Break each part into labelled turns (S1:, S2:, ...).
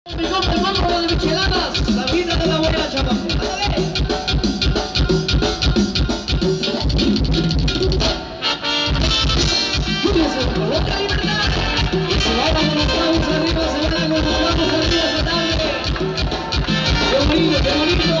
S1: Mi compa, el mambo de micheladas, la vida de la buena chapa. ¡Otra libertad! Y se van con los bravos arriba, se van con los bravos arriba esta tarde. ¡Qué bonito, qué bonito!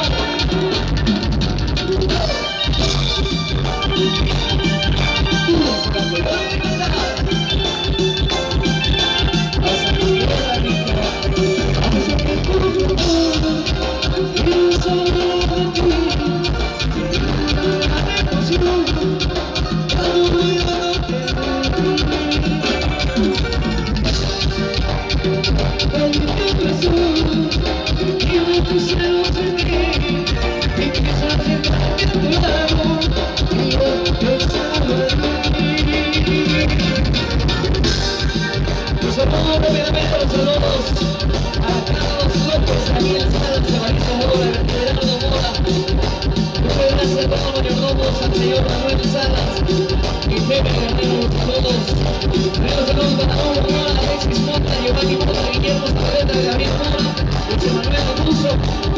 S1: Al señor Manuel Salas y Pepe Guerrero, todos. Tenemos saludos para Raúl Mora, Alexis Mota, Giovanni Mota, Guillermo Zabaleta, Gabriel Mora, José Manuel Abuso,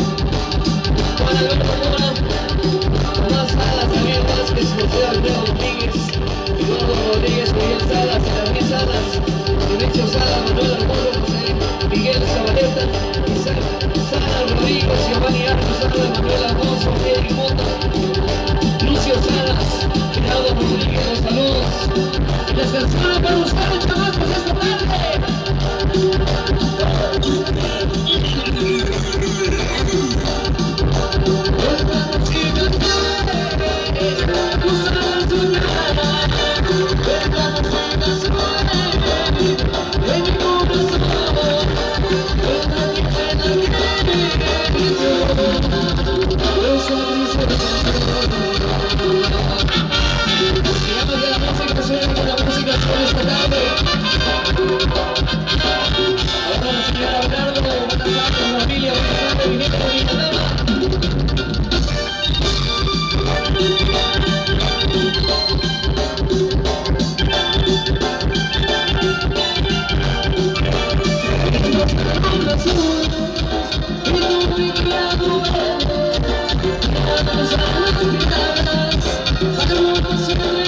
S1: Juan Alberto Mora, Tomás Salas, Javier Vázquez, José Alfredo Domínguez, Eduardo Rodríguez, Miguel Salas, Gabriel Salas, Dionisio Salas, Manuel Armuro, José Miguel Zabaleta, Isaac Salas Rodríguez, Giovanni Arco Salas, Manuel Alonso, Eric Mota, Lucio Salas, Gerardo Rodríguez, los saludos. Y las canciones para ustedes, chamacos, esta tarde.
S2: Vamos a las miradas,